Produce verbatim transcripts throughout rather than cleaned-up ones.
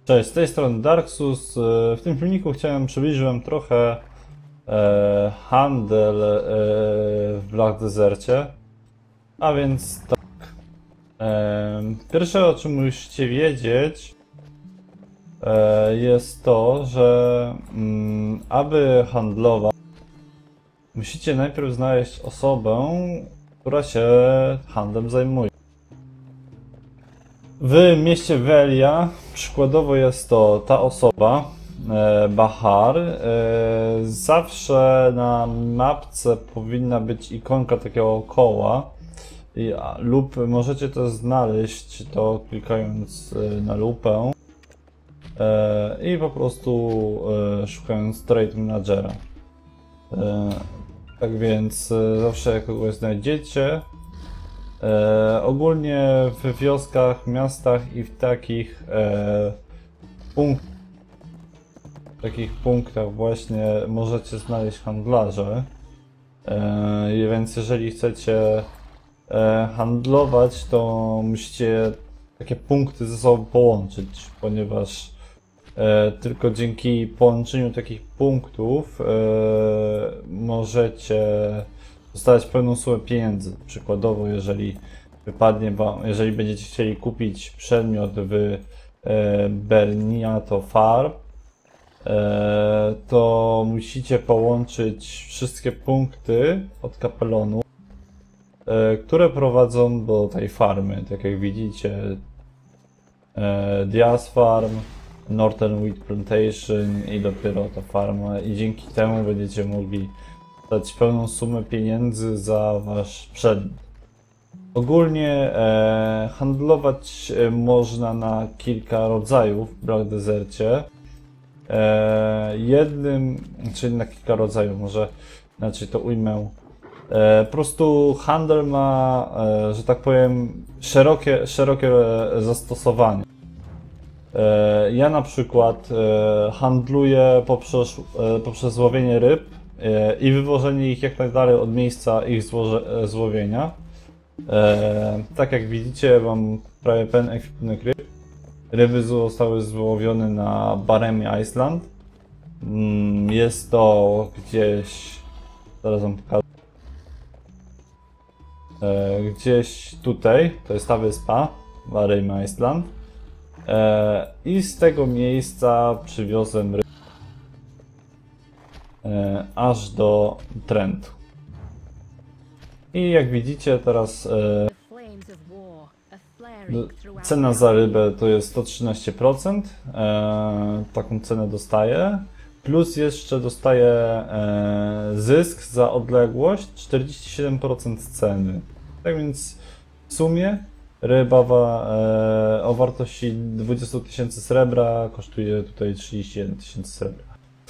Cześć, z tej strony Darksus. W tym filmiku chciałem przybliżyć wam trochę e, handel e, w Black Desercie. A więc tak. E, pierwsze, o czym musicie wiedzieć, e, jest to, że mm, aby handlować, musicie najpierw znaleźć osobę, która się handlem zajmuje. W mieście Velia przykładowo jest to ta osoba, e, Bahar. E, zawsze na mapce powinna być ikonka takiego koła i, a, lub możecie to znaleźć to klikając e, na lupę e, i po prostu e, szukając Trade Managera. E, tak więc e, zawsze jak kogoś znajdziecie, E, ogólnie w wioskach, miastach i w takich e, punkt, takich punktach właśnie możecie znaleźć handlarze. E, więc jeżeli chcecie e, handlować, to musicie takie punkty ze sobą połączyć, ponieważ e, tylko dzięki połączeniu takich punktów e, możecie dostać pełną sumę pieniędzy. Przykładowo, jeżeli wypadnie wam, jeżeli będziecie chcieli kupić przedmiot w e, Berniato Farm, e, to musicie połączyć wszystkie punkty od kapelonu, e, które prowadzą do tej farmy. Tak jak widzicie, e, Diaz Farm, Northern Wheat Plantation i dopiero ta farma. I dzięki temu będziecie mogli dać pełną sumę pieniędzy za wasz przedmiot. Ogólnie e, handlować e, można na kilka rodzajów w Black Desercie. E, jednym, czyli na kilka rodzajów, może inaczej to ujmę. E, po prostu handel ma, e, że tak powiem, szerokie, szerokie zastosowanie. E, ja na przykład e, handluję poprzez, e, poprzez łowienie ryb i wywożenie ich jak najdalej od miejsca ich złoże, złowienia. E, tak jak widzicie, mam prawie pełen ekwipunek ryb. Ryby zostały złowione na Baremy Island. Jest to gdzieś, zaraz wam pokażę, e, gdzieś tutaj, to jest ta wyspa, Baremy Island. E, I z tego miejsca przywiozłem ryby E, aż do Trentu. I jak widzicie teraz e, cena za rybę to jest sto trzynaście procent. E, taką cenę dostaję. Plus jeszcze dostaję e, zysk za odległość czterdzieści siedem procent ceny. Tak więc w sumie ryba e, o wartości dwadzieścia tysięcy srebra kosztuje tutaj trzydzieści jeden tysięcy srebra.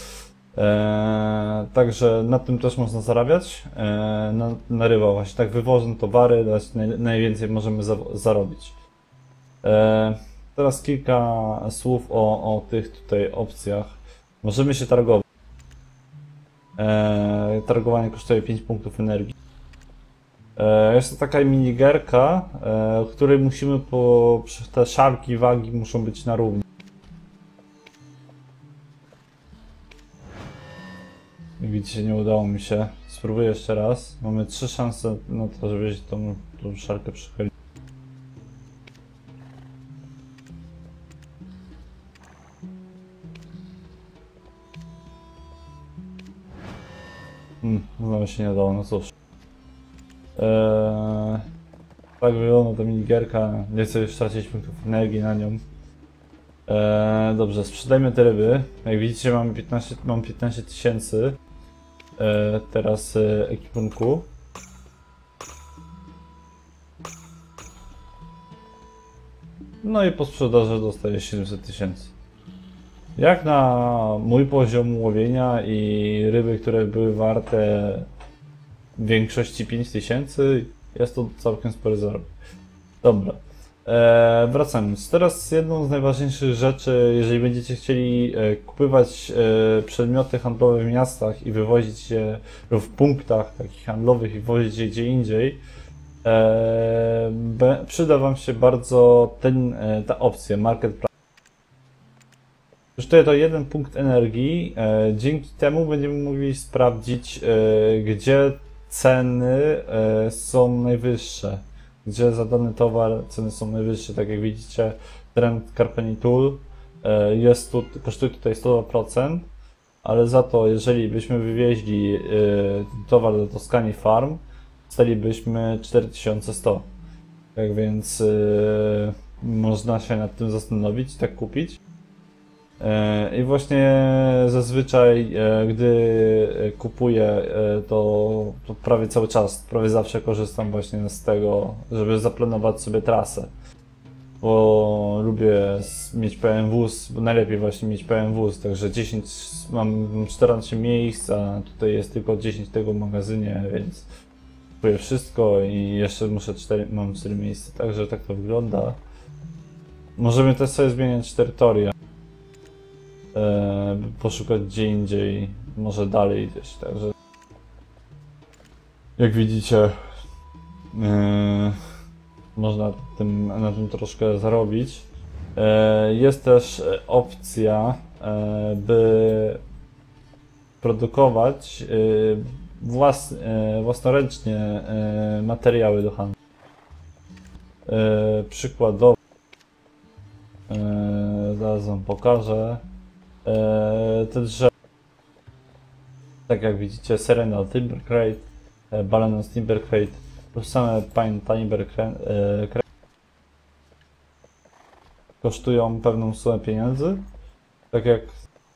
Eee, także na tym też można zarabiać, eee, na, na ryba właśnie, tak wywożone towary, dać naj, najwięcej możemy za, zarobić. Eee, teraz kilka słów o, o tych tutaj opcjach. Możemy się targować. Eee, targowanie kosztuje pięć punktów energii. Eee, jest to taka minigierka, eee, w której musimy po, te szarki wagi muszą być na równi. Widzicie, nie udało mi się. Spróbuję jeszcze raz. Mamy trzy szanse na to, żeby tą, tą szarkę przychylić. Hmm, znowu się nie dało, no cóż. Eee, tak wygląda ta minigierka. Nie chcę już tracić punktów energii na nią. Eee, dobrze, sprzedajmy te ryby. Jak widzicie, mamy piętnaście, mam piętnaście tysięcy. E, teraz e, ekwipunku. No i po sprzedaży dostaję siedemset tysięcy. Jak na mój poziom łowienia i ryby, które były warte w większości pięć tysięcy, jest to całkiem spory zarobek. Dobra. E, wracając. Teraz jedną z najważniejszych rzeczy, jeżeli będziecie chcieli e, kupywać e, przedmioty handlowe w miastach i wywozić je w punktach takich handlowych i wozić je gdzie indziej, e, be, przyda wam się bardzo ten, e, ta opcja Marketplace. Kosztuje to jeden punkt energii. E, dzięki temu będziemy mogli sprawdzić, e, gdzie ceny e, są najwyższe. Gdzie za dany towar ceny są najwyższe. Tak jak widzicie, trend Carpeni Tool e, jest tu, kosztuje tutaj sto dwa procent, ale za to, jeżeli byśmy wywieźli e, towar do Toscani Farm, stalibyśmy cztery tysiące sto. Tak więc e, można się nad tym zastanowić, tak kupić. I właśnie zazwyczaj, gdy kupuję, to, to prawie cały czas, prawie zawsze korzystam właśnie z tego, żeby zaplanować sobie trasę. Bo lubię mieć pełen wóz, bo najlepiej właśnie mieć pełen wóz, także dziesięć, mam czternaście miejsc, a tutaj jest tylko dziesięć w tego magazynie, więc kupuję wszystko i jeszcze muszę cztery, mam cztery miejsca, także tak to wygląda. Możemy też sobie zmieniać terytoria. E, poszukać gdzie indziej, może dalej gdzieś, także jak widzicie, e, można tym, na tym troszkę zarobić. E, jest też opcja, e, by produkować e, włas, e, własnoręcznie e, materiały do handlu. E, przykładowo, e, zaraz wam pokażę. Te drzewa, tak jak widzicie, Serenal Timber Crate, Balanos Timber Crate, plus same Pine Timber Crate kosztują pewną sumę pieniędzy. Tak jak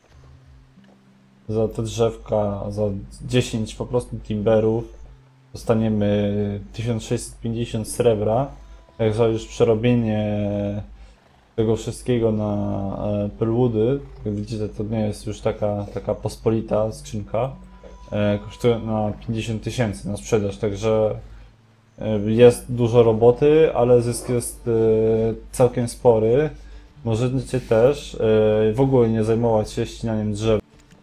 za te drzewka, za dziesięć po prostu timberów dostaniemy tysiąc sześćset pięćdziesiąt srebra. Jak za już przerobienie tego wszystkiego na e, Pearlwoody, jak widzicie, to nie jest już taka, taka pospolita skrzynka, e, kosztuje na pięćdziesiąt tysięcy na sprzedaż, także e, jest dużo roboty, ale zysk jest e, całkiem spory. Możecie też e, w ogóle nie zajmować się ścinaniem drzew,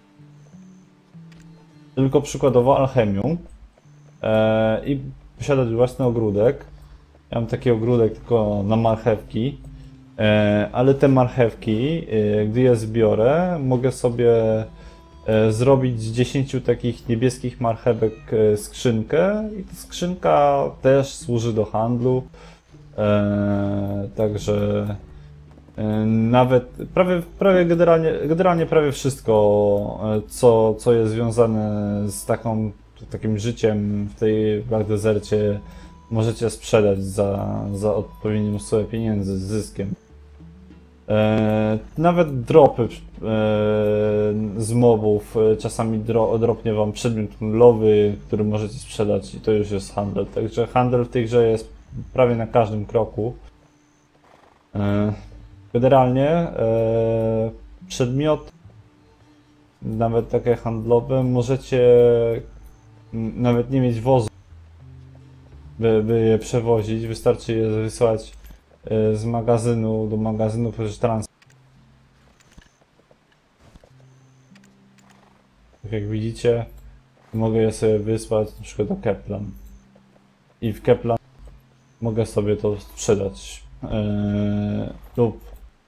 tylko przykładowo alchemią e, i posiadać własny ogródek. Ja mam taki ogródek tylko na marchewki. Ale te marchewki, gdy je zbiorę, mogę sobie zrobić z dziesięciu takich niebieskich marchewek skrzynkę i ta skrzynka też służy do handlu. Także nawet prawie, prawie generalnie, generalnie prawie wszystko, co, co jest związane z taką, takim życiem w tej Black Desercie, możecie sprzedać za, za odpowiednią sumę pieniędzy z zyskiem. E, nawet dropy e, z mobów, e, czasami dro, dropnie wam przedmiot handlowy, który możecie sprzedać i to już jest handel. Także handel w tej grze jest prawie na każdym kroku. E, generalnie e, przedmioty, nawet takie handlowe, możecie nawet nie mieć wozu, by, by je przewozić, wystarczy je wysłać z magazynu do magazynu przez transport. Tak jak widzicie, mogę je sobie wysłać na przykład do Keplan i w Keplan mogę sobie to sprzedać yy, lub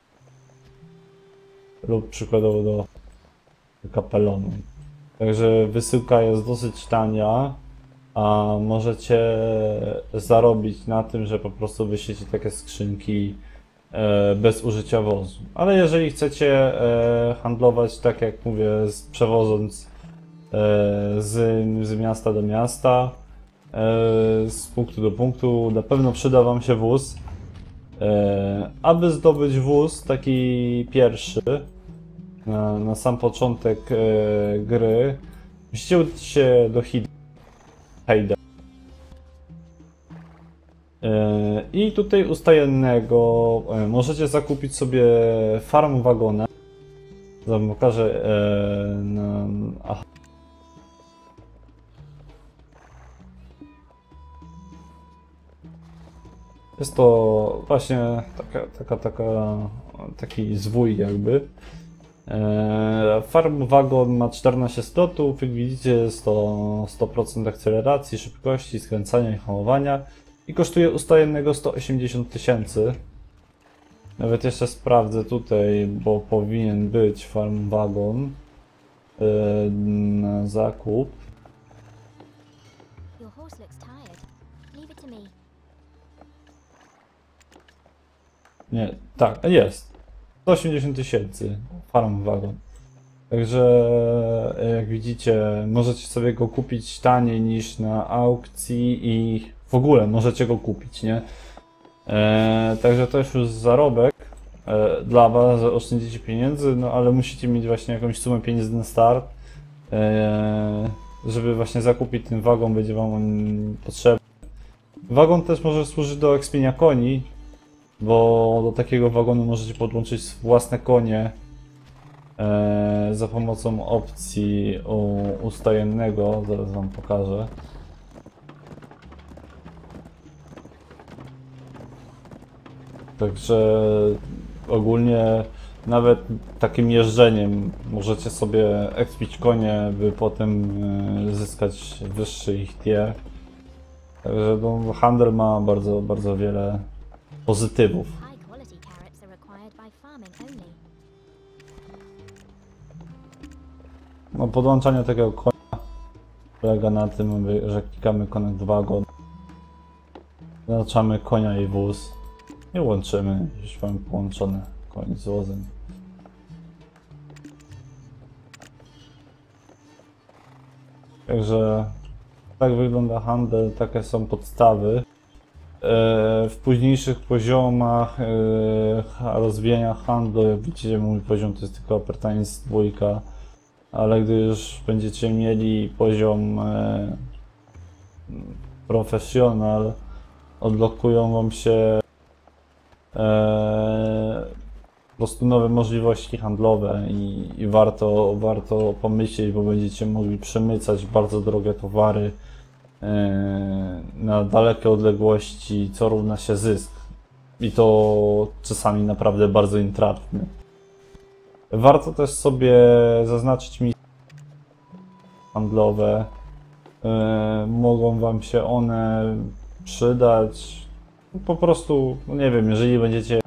lub przykładowo do, do Kapelonu. Także wysyłka jest dosyć tania, a możecie zarobić na tym, że po prostu wyślecie takie skrzynki e, bez użycia wozu. Ale jeżeli chcecie e, handlować, tak jak mówię, z, przewoząc e, z, z miasta do miasta, e, z punktu do punktu, na pewno przyda wam się wóz. E, aby zdobyć wóz, taki pierwszy, na, na sam początek e, gry, musicie udać się do Hida. I tutaj ustajennego możecie zakupić sobie farm wagona. Wam pokażę. Na, aha. Jest to właśnie taka, taka, taka, taki zwój jakby. Farm wagon ma czternaście slotów, jak widzicie jest to sto procent akceleracji, szybkości, skręcania i hamowania i kosztuje ustajennego sto osiemdziesiąt tysięcy. Nawet jeszcze sprawdzę tutaj, bo powinien być farm wagon yy, na zakup. Your horse looks tired. Leave it to me. Nie, tak, jest. sto osiemdziesiąt tysięcy farm wagon. Także jak widzicie, możecie sobie go kupić taniej niż na aukcji i w ogóle możecie go kupić, nie? Eee, także to jest już zarobek e, dla was, że oszczędzicie pieniędzy, no ale musicie mieć właśnie jakąś sumę pieniędzy na start. Eee, żeby właśnie zakupić ten wagon, będzie wam on potrzebny. Wagon też może służyć do ekspienia koni, bo do takiego wagonu możecie podłączyć własne konie e, za pomocą opcji u, ustajennego, zaraz wam pokażę. Także ogólnie nawet takim jeżdżeniem możecie sobie ekspić konie, by potem e, zyskać wyższy ich tier. Także no, handel ma bardzo, bardzo wiele pozytywów. High quality carrots are acquired by farming only. No, podłączanie takiego konia polega na tym, że klikamy Connect Wagon, zaznaczamy konia i wóz i łączymy. Już mamy połączony koń z wozem. Także tak wygląda handel, takie są podstawy. W późniejszych poziomach rozwijania handlu, jak widzicie, mój poziom to jest tylko Apertanis dwójka, ale gdy już będziecie mieli poziom profesjonal, odblokują wam się po prostu nowe możliwości handlowe i, i warto, warto pomyśleć, bo będziecie mogli przemycać bardzo drogie towary na dalekie odległości, co równa się zysk. I to czasami naprawdę bardzo intratny. Warto też sobie zaznaczyć misje handlowe. Mogą wam się one przydać. Po prostu, no nie wiem, jeżeli będziecie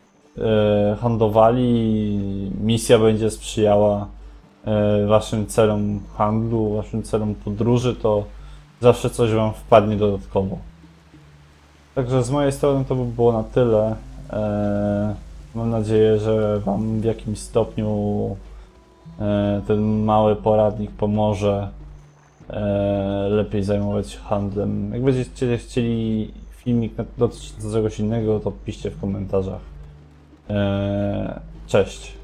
handlowali, misja będzie sprzyjała waszym celom handlu, waszym celom podróży, to zawsze coś wam wpadnie dodatkowo. Także z mojej strony to by było na tyle. Mam nadzieję, że wam w jakimś stopniu ten mały poradnik pomoże lepiej zajmować się handlem. Jak będziecie chcieli filmik dotyczący czegoś innego, to piszcie w komentarzach. Cześć!